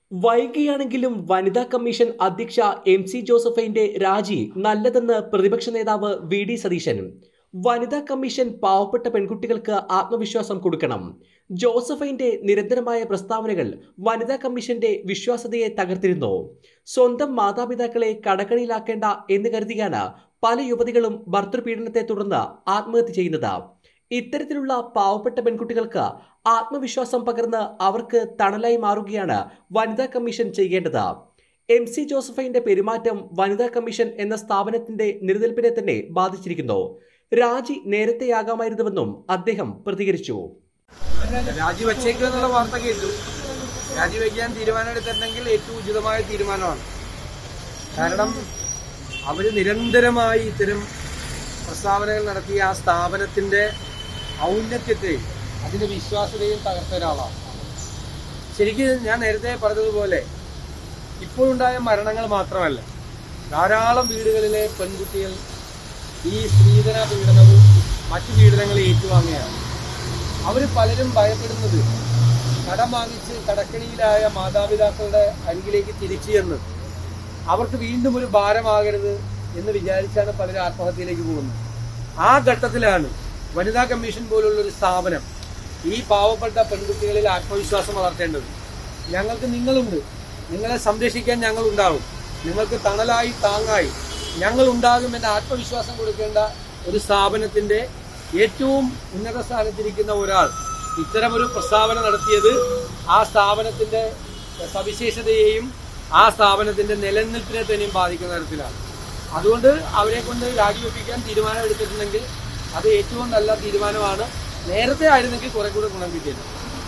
വൈകിയാണെങ്കിലും വനിതാ കമ്മീഷൻ അധ്യക്ഷ MC ജോസഫൈന്റെ രാജി നല്ലതെന്ന് പ്രതിപക്ഷ നേതാവ് VD സതീശൻ. വനിതാ കമ്മീഷൻ പാവപ്പെട്ട പെൺകുട്ടികൾക്ക് ആത്മവിശ്വാസം കൊടുക്കണം. ജോസഫൈന്റെ നിരന്തരമായ പ്രസ്താവനകൾ വനിതാ കമ്മീഷന്റെ വിശ്വാസ്യതയെ തകർത്തിരുന്നു. സ്വന്തം മാതാപിതാക്കളെ കടക്കണിയിലാക്കേണ്ട എന്ന് കരുതിയാണ് പല യുവതികളും ഭർതൃപീഡനത്തെ തുടർന്ന് ആത്മഹത്യ ചെയ്യുന്നത്. ഇത്തരത്തിലുള്ള പാവപ്പെട്ട പെൺകുട്ടികൾക്ക് ആത്മവിശ്വാസം പകർന്ന് അവർക്ക് തണലായി മാറുകയാണ് വനിതാ കമ്മീഷൻ ചെയ്യേണ്ടത്. MC ജോസഫൈന്റെ പെരുമാറ്റം വനിതാ കമ്മീഷൻ എന്ന സ്ഥാപനത്തിന്റെ നിലനിൽപ്പിനെ തന്നെ ബാധിച്ചിരിക്കുന്നു. രാജി നേരത്തെയാകാമായിരുന്നുവെന്നും അദ്ദേഹം പ്രതികരിച്ചു. രാജിവെച്ചേക്കുന്നുള്ള വാർത്ത കേട്ടു. രാജിവെക്കാൻ തീരുമാനമെടുത്തിട്ടുണ്ടെങ്കിൽ ഏറ്റവും ഉചിതമായ തീരുമാനമാണ്. കാരണം അവര് നിരന്തരമായി ഇത്തരം പ്രസ്താവനകൾ നടത്തിയ ആ സ്ഥാപനത്തിന്റെ ഔന്നത്യത്തെയും അതിന്റെ വിശ്വാസ്യതയും തകർത്ത ഒരാളാണ്. ശരിക്കും ഞാൻ നേരത്തെ പറഞ്ഞതുപോലെ ഇപ്പോഴുണ്ടായ മരണങ്ങൾ മാത്രമല്ല, ധാരാളം വീടുകളിലെ പെൺകുട്ടികൾ ഈ സ്ത്രീധന പീഡനവും മറ്റു പീഡനങ്ങളും ഏറ്റുവാങ്ങുകയാണ്. അവർ പലരും ഭയപ്പെടുന്നത് കടം വാങ്ങിച്ച് കടക്കണിയിലായ മാതാപിതാക്കളുടെ അരികിലേക്ക് തിരിച്ചു ചെന്ന് അവർക്ക് വീണ്ടും ഒരു ഭാരമാകരുത് എന്ന് വിചാരിച്ചാണ് പലരും ആത്മഹത്യയിലേക്ക് പോകുന്നത്. ആ ഘട്ടത്തിലാണ് വനിതാ കമ്മീഷൻ പോലുള്ളൊരു സ്ഥാപനം ഈ പാവപ്പെട്ട പെൺകുട്ടികളിൽ ആത്മവിശ്വാസം വളർത്തേണ്ടത്. ഞങ്ങൾക്ക് നിങ്ങളുണ്ട്, നിങ്ങളെ സംരക്ഷിക്കാൻ ഞങ്ങളുണ്ടാകും, നിങ്ങൾക്ക് തണലായി താങ്ങായി ഞങ്ങളുണ്ടാകും എന്ന ആത്മവിശ്വാസം കൊടുക്കേണ്ട ഒരു സ്ഥാപനത്തിന്റെ ഏറ്റവും ഉന്നത സ്ഥാനത്തിരിക്കുന്ന ഒരാൾ ഇത്തരമൊരു പ്രസ്താവന നടത്തിയത് ആ സ്ഥാപനത്തിന്റെ സവിശേഷതയെയും ആ സ്ഥാപനത്തിന്റെ നിലനിൽപ്പിനെ തന്നെയും ബാധിക്കുന്ന തരത്തിലാണ്. അതുകൊണ്ട് അവരെ കൊണ്ട് രാജിവെപ്പിക്കാൻ തീരുമാനം എടുത്തിട്ടുണ്ടെങ്കിൽ അത് ഏറ്റവും നല്ല തീരുമാനമാണ്. നേരത്തെ ആയിരുന്നെങ്കിൽ കുറെ കൂടെ ഗുണം കിട്ടിയത്.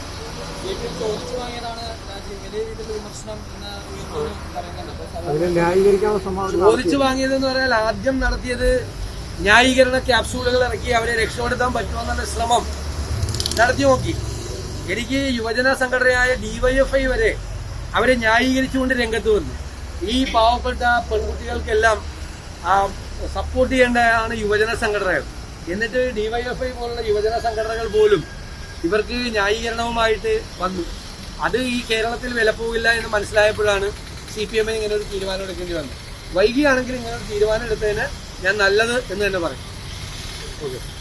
ചോദിച്ചു വാങ്ങിയതെന്ന് പറഞ്ഞാൽ ആദ്യം നടത്തിയത് ന്യായീകരണ ക്യാപ്സൂളുകൾ ഇറക്കി അവരെ രക്ഷപ്പെടുത്താൻ പറ്റുമെന്നുള്ള ശ്രമം നടത്തി നോക്കി. എനിക്ക് യുവജന സംഘടനയായ DYFI വരെ അവരെ ന്യായീകരിച്ചുകൊണ്ട് രംഗത്ത് വന്നു. ഈ പാവപ്പെട്ട പെൺകുട്ടികൾക്കെല്ലാം സപ്പോർട്ട് ചെയ്യേണ്ടതാണ് യുവജന സംഘടനകൾ. എന്നിട്ട് DYFI പോലുള്ള യുവജന സംഘടനകൾ പോലും ഇവർക്ക് ന്യായീകരണവുമായിട്ട് വന്നു. അത് ഈ കേരളത്തിൽ വിലപ്പോവില്ല എന്ന് മനസ്സിലായപ്പോഴാണ് CPM ഇങ്ങനെ ഒരു തീരുമാനം എടുക്കേണ്ടി വന്നത്. വൈകിയാണെങ്കിൽ ഇങ്ങനെ ഒരു തീരുമാനം എടുത്തതിന് ഞാൻ നല്ലത് എന്ന് തന്നെ പറയും. ഓക്കെ.